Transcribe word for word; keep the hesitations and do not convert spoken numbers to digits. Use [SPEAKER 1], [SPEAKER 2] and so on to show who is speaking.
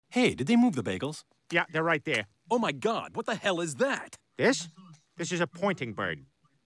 [SPEAKER 1] Hey, did they move the bagels?
[SPEAKER 2] Yeah, they're right there.
[SPEAKER 1] Oh my God, what the hell is that?
[SPEAKER 2] This? This is a pointing bird.